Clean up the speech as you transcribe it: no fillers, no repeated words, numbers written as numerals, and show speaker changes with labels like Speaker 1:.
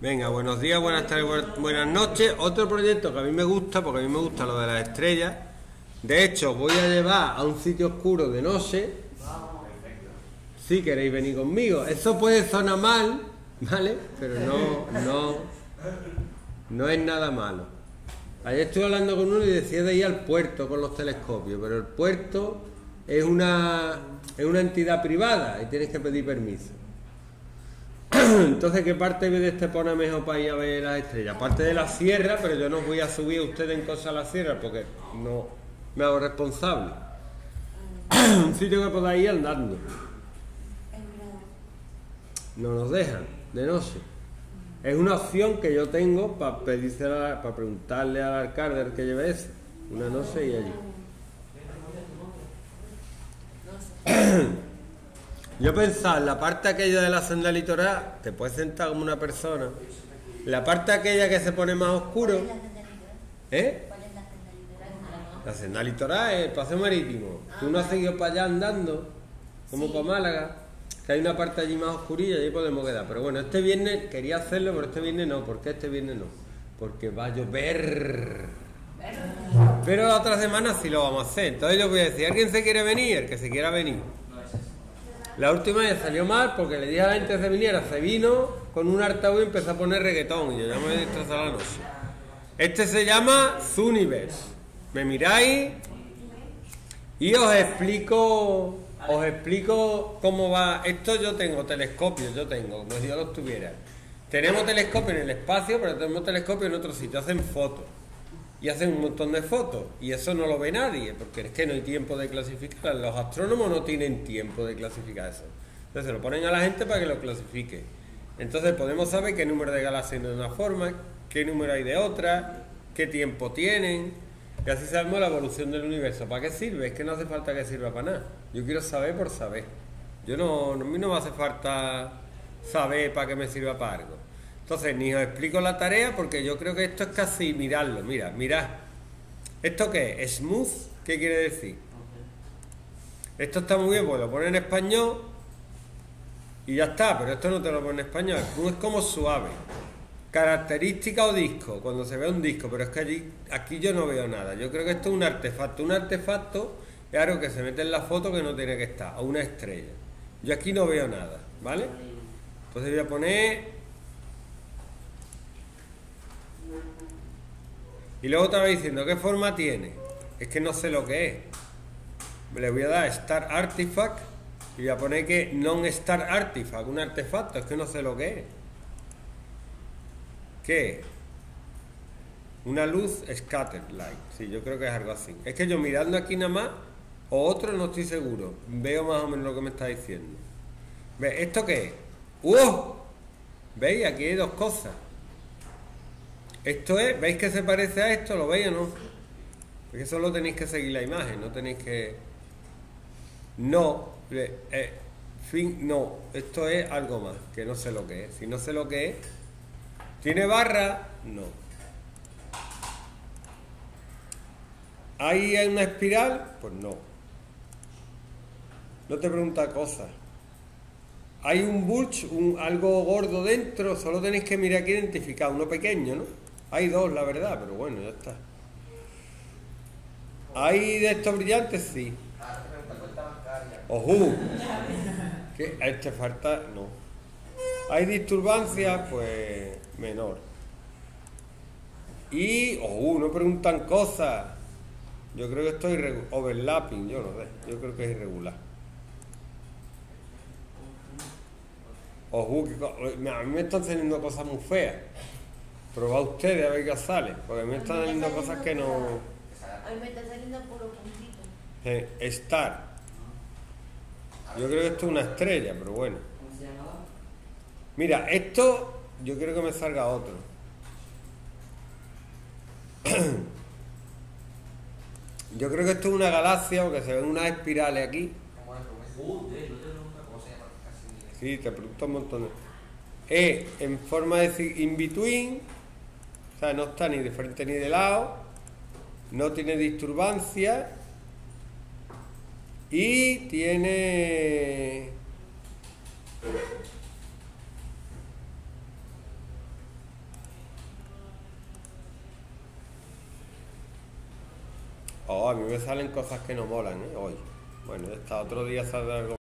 Speaker 1: Venga, buenos días, buenas tardes, buenas noches. Otro proyecto que a mí me gusta, porque a mí me gusta lo de las estrellas. De hecho, voy a llevar a un sitio oscuro de noche. Si queréis venir conmigo. Eso puede sonar mal, ¿vale? Pero no es nada malo. Ayer estuve hablando con uno y decía de ir al puerto con los telescopios, pero el puerto es una entidad privada y tienes que pedir permiso. Entonces, ¿qué parte de este pone mejor para ir a ver las estrellas? Aparte de la sierra, pero yo no voy a subir a ustedes en cosas a la sierra porque no me hago responsable. Un sitio que podáis ir andando. No nos dejan de noche. Es una opción que yo tengo para preguntarle al alcalde el que lleve eso. Una noche y allí. Yo pensaba, en la parte aquella de la senda litoral, te puedes sentar como una persona. La parte aquella que se pone más oscuro. ¿Eh? La senda litoral es el paseo marítimo. Tú no has seguido para allá andando, como para Málaga, que hay una parte allí más oscurilla y ahí podemos quedar. Pero bueno, este viernes quería hacerlo, pero este viernes no. ¿Por qué este viernes no? Porque va a llover. Pero la otra semana sí lo vamos a hacer. Entonces yo voy a decir, ¿alguien se quiere venir? El que se quiera venir. La última vez salió mal porque le dije a la gente que se viniera, se vino con un altavoz y empezó a poner reggaetón y yo ya me he destrozado la noche. Este se llama Zuniverse. Me miráis y os explico cómo va. Esto yo tengo telescopios, como si yo los tuviera. Tenemos telescopios en el espacio, pero tenemos telescopios en otro sitio, hacen fotos. Y hacen un montón de fotos, y eso no lo ve nadie, porque es que no hay tiempo de clasificar. Los astrónomos no tienen tiempo de clasificar eso. Entonces se lo ponen a la gente para que lo clasifique. Entonces podemos saber qué número de galaxias hay de una forma, qué número hay de otra, qué tiempo tienen, y así sabemos la evolución del universo. ¿Para qué sirve? Es que no hace falta que sirva para nada. Yo quiero saber por saber. A mí no me hace falta saber para que me sirva para algo. Entonces, ni os explico la tarea porque yo creo que esto es casi mirarlo. Mirad. ¿Esto qué es? ¿Smooth? ¿Qué quiere decir? Esto está muy bien, pues lo pone en español y ya está, pero esto no te lo pone en español. Smooth es como suave. Característica o disco, cuando se ve un disco, pero es que aquí yo no veo nada. Yo creo que esto es un artefacto. Un artefacto es algo que se mete en la foto que no tiene que estar, o una estrella. Yo aquí no veo nada, ¿vale? Entonces voy a poner... Y luego estaba diciendo, ¿qué forma tiene? Es que no sé lo que es. Le voy a dar Star Artifact y voy a poner que Non-Star Artifact, un artefacto, es que no sé lo que es. ¿Qué es? Una luz Scattered Light. Sí, yo creo que es algo así. Es que yo mirando aquí nada más, o otro no estoy seguro. Veo más o menos lo que me está diciendo. ¿Ves? ¿Esto qué es? ¡Uh! ¿Veis? Aquí hay dos cosas. Esto es, ¿veis que se parece a esto? ¿Lo veis o no? Porque solo tenéis que seguir la imagen, no tenéis que... No, no, esto es algo más, que no sé lo que es. Si no sé lo que es, ¿tiene barra? No. ¿Hay una espiral? Pues no. No te pregunta cosas. ¿Hay un bulge, algo gordo dentro? Solo tenéis que mirar aquí identificado, uno pequeño, ¿no? Hay dos, la verdad, pero bueno, ya está. ¿Hay de estos brillantes? Sí. ¡Ojú! ¿Qué? ¿A este falta? No. ¿Hay disturbancia? Pues menor. Y... ¡ojú! No preguntan cosas. Yo creo que esto es overlapping, yo no sé. Yo creo que es irregular. ¡Ojú! A mí me están saliendo cosas muy feas. Probad ustedes a ver qué os sale, porque me están saliendo cosas que no...
Speaker 2: A mí me está saliendo puro puntito.
Speaker 1: Star. Yo creo que esto es una estrella, pero bueno. Mira, esto yo creo que me salga otro. Yo creo que esto es una galaxia, porque se ven unas espirales aquí. Sí, te pregunto un montón de... en forma de decir in between... O sea, no está ni de frente ni de lado, no tiene disturbancia y tiene Oh, a mí me salen cosas que no molan, ¿eh? Hoy. Bueno, ya está, otro día sale algo.